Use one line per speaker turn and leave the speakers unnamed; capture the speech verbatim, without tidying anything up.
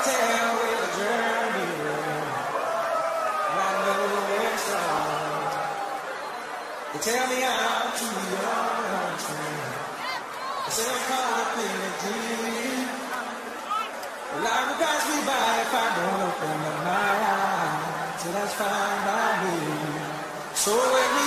tell where the journey will. I know it's wrong. They tell me I'm too young to. They say I'm caught up in a dream. Life will pass me by if I don't open up my eyes. So that's fine by me. So let me